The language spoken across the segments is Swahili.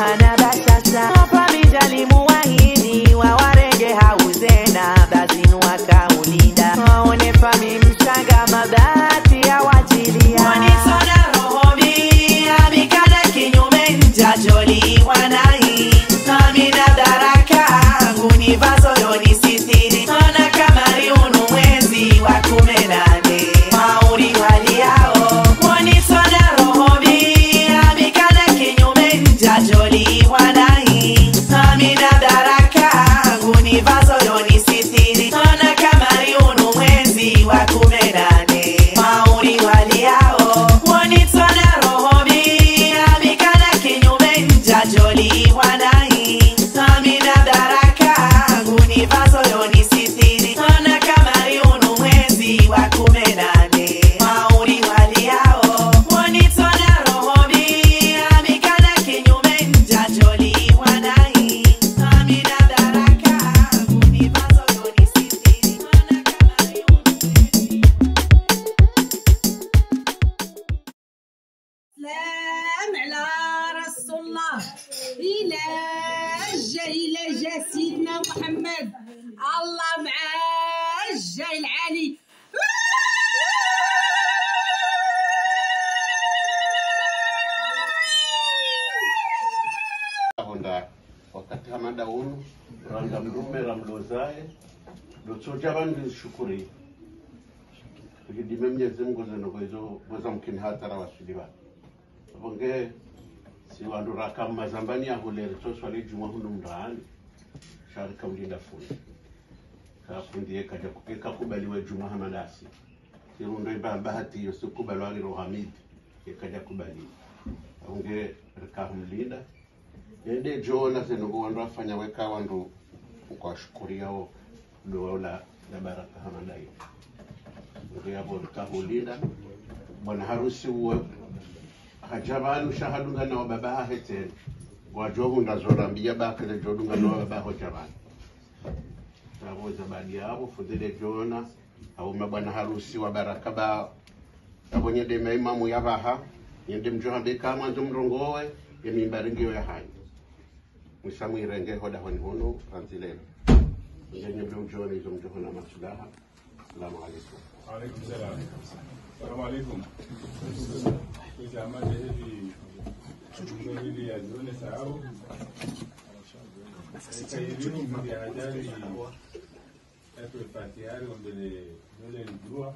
hana bashasha famidali muwahidi wa warenge hauzena bazinu wakaulinda waone fami mshanga mabati ya wajilia wanisona rohobi amikana kinyume njajoli wanai amina daraka nguni vazoloni sitiri ona kamari unu mwezi wa 18 mauri wali yao wanisona rohobi amikana kinyume njajoli wanai amina daraka nguni vazoloni sitiri ona kamari unu mwezi wa 18 mauri wali yao wanisona rohobi amikana kinyume njajoli wanai amina daraka nguni vazoloni sitiri ona kamari unu mwezi wa 18 mauri wali yao wanisona rohobi amikana kinyume njajoli wanai amina daraka nguni vazoloni sitiri ona kamari unu mwezi سلام على رسول الله إلى جا سيدنا محمد الله معاه الجاي العالي honda wakati hamada unu ranga mdume ramlozae dotsoja bandu shukuri kujidime Mwenyezi Mungu zeno kwezo mweza mkini hatara wasuliwa bonge si wandu rakama zambani ya hulere to swali juma hunu mraani sharika mlinda fundi kafundi kaja kupeka kubaliwe juma hamadasi sirundo bahati yosukubali wali rohamid kaja kubali bonge rakamlinda yende jona zeno wandu afanya weka wandu kwa shukuri yao dola na baraka hamadai bonge hapo kahulinda bwana harusi uwe hajabanu shahadunga na wababaha heten wajohu ndazorambia baka za jodunga na wababaho jabanu tabo zabadi yabo fudele jona au mabwana harusi wa baraka ba abonye de maimamu yabaha yende mjoha beka mwanzo mrongowe yemimbaringio ya hayi musamu irenge hoda honi hono anzilele ngenye mjona hizo mjoho na masulaha. Assalamu alaikum. Alaikum salam. Assalamu alaikum. Kujama hivi tunzoni ya zone saao. Kairimu mbi ajali eto patiari ondele dole ndua.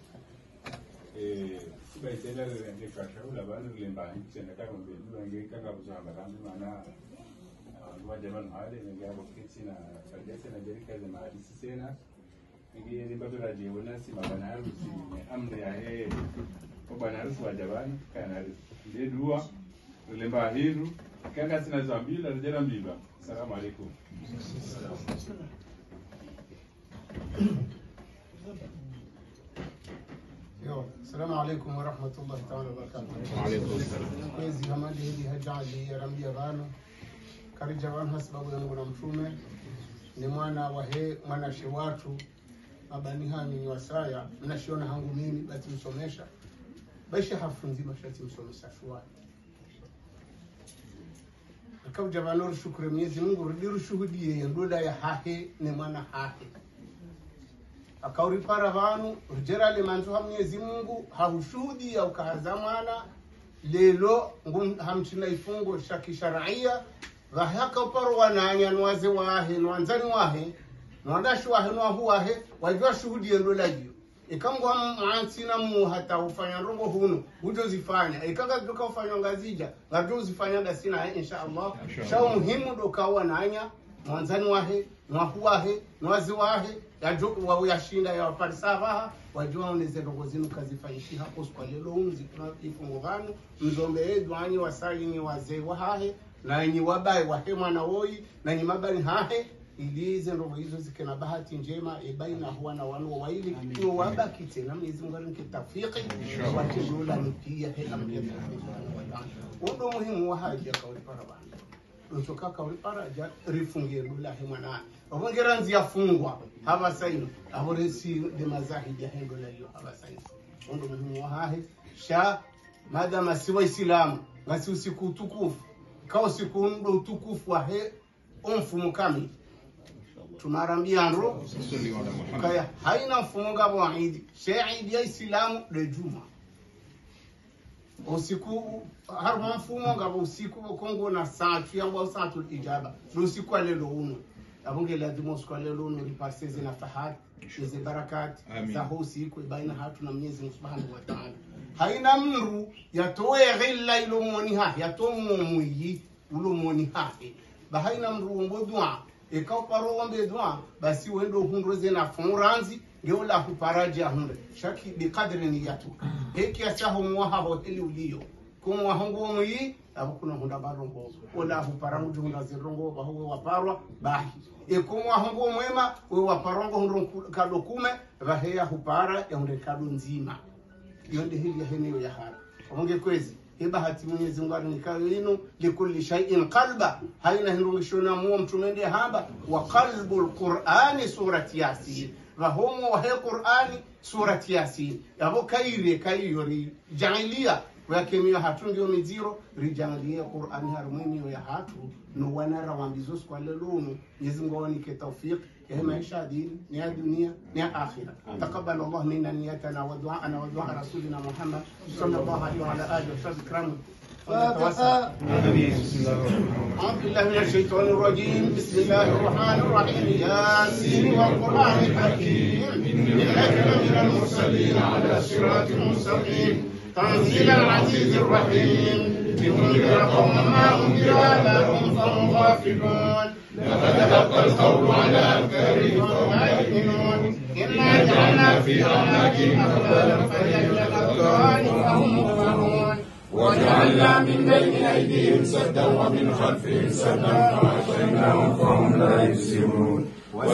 Baitela nge kashaula bana lemba nchenda kama mbele ngeka ngabuza marambi mana wa jaman hale nge abo kitsina sajese na jerika za maadisi sena nge ni badala je wona si mabana harusi amda ya he ko bana harusi wa jabani kana nge dua lemba hiru kanga sina zambila rejera mbiba. Assalamu alaikum. السلام عليكم ورحمة الله تعالى وبركاته. وعليكم السلام. Kwezi hamadi hili hajali ya rambia vano karija vano sababu ya Mungu na mtume ni mwana wa he mwana shewatu abani hani ni wasaya mnashiona hangu mimi bati msomesha baisha hafunzi mashati msomesha shwari akauja vano shukuru Mwenyezi Mungu rudiru shuhudie ndola ya hahe ni mwana hahe akauri para vanu rujera le manzo ha Mwenyezi Mungu haushuhudi au kahazamana lelo ngum hamchina ifungo shaki sharia vahaka uparo wananya nwaze wahe nwanzani wahe nwandashi wahe nwahu wahe wajua shuhudi ndola hiyo ikangwa mwantsina mu hata ufanya rongo hunu utozifanya ikanga doka ufanya ngazija ngajo uzifanya dasina insha Allah shao muhimu doka wananya mwanzani wahe nwahu wahe nwazi wahe yajo wa yashinda ya falsafa wajua uneze rongo zinu kazifaishi hapo kwa lelo unzi kuna ifungo vanu mzombe edwanyi wasali ni wazee wahe na nyi wabai wahe mwana woi na nyi mabani hahe ilize rongo hizo zikena bahati njema baina huwa na wanu waili kiwa wabaki tena Mwenyezi Mungu alikitafiki wakidola ni pia hela mkenda ndo muhimu wa haja kauli para bana uchoka kauli para ja rifungie dola he mwana wabongera nzi yafungwa haba saino aboresi de mazahidi ya hendo la hiyo haba saino ndo muhimu wa hahe sha madama si waislamu ngasi usiku tukufu kao siku ndo utukufu wa he mfumo kamili tumarambia ndo kaya haina mfumo ngabo wa Eid Eid ya Islamu de Juma usiku harma mfumo ngabo usiku Kongo na saatu yangu saatu ijaba ndo usiku lelo uno abunge lazima usiku lelo uno ripase zina fahad hizi barakat za usiku baina hatu na Mwenyezi Mungu Subhanahu wa Ta'ala haina mru yatoe ghilla ilomoni ha yatomo muyi ulomoni ha bahaina mru mbodwa ekao paro ombe dwa basi wendo hundroze na fonranzi ngeola kuparaja hunde shaki bi kadri niyatu heki asaho mwaho heli ulio kumwa hongo muyi abukuna hunda barongo ola huparangu hunda zirongo baho waparwa bahi ekumwa hongo mwema we waparongo hundo kadokume baheya hupara ya hunde kado nzima yonde hili ya heneo ya hara onge kwezi bahati Mwenyezi Mungu alinikayo ino likulli shay'in qalba haina hirungishona muo mtumende hamba wa qalbul Qur'ani surati Yasin wa homo wa Qur'ani surati Yasin yabo kaire kayori jahiliya wa kemia hatundio miziro rijangalia Qur'ani harumeni ya hatu no wanara wambizo kwa lelunu Mwenyezi Mungu anike tawfik ya maisha dini ni dunia ni akhirah taqabbal Allah minna niyatana wa du'ana wa du'a rasulina Muhammad sallallahu alaihi wa ala alihi wa sallam فاتحة آمين بسم الله الرحمن الرحيم أعوذ بالله من الشيطان الرجيم بسم الله الرحمن الرحيم ياسين والقرآن الحكيم إنك لمن المرسلين على صراط مستقيم تنزيل العزيز الرحيم لتنذر قوما ما أنذر آباؤهم فهم غافلون لقد حق القول على أكثرهم فهم لا يؤمنون إنا جعلنا في أعناقهم أغلالا فهي إلى الأذقان فهم مقمحون وجعلنا من بين أيديهم سدا ومن خلفهم سدا فأغشيناهم فهم لا يبصرون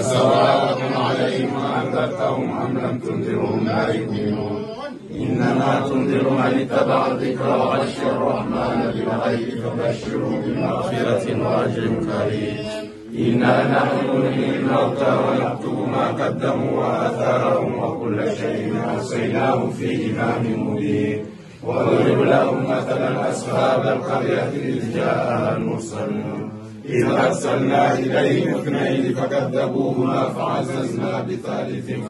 وسواء عليهم أنذرتهم أم لم تنذرهم لا يؤمنون إنما تنذر من اتبع الذكر وخشي الرحمن بالغيب فبشره بمغفرة وأجر كريم إنا نحن نحيي الموتى ونكتب ما قدموا وآثارهم وكل شيء أحصيناه في إمام مبين واضرب لهم مثلا أصحاب القرية إذ جاءها المرسلون إذ أرسلنا إليهم اثنين فكذبوهما فعززنا بثالث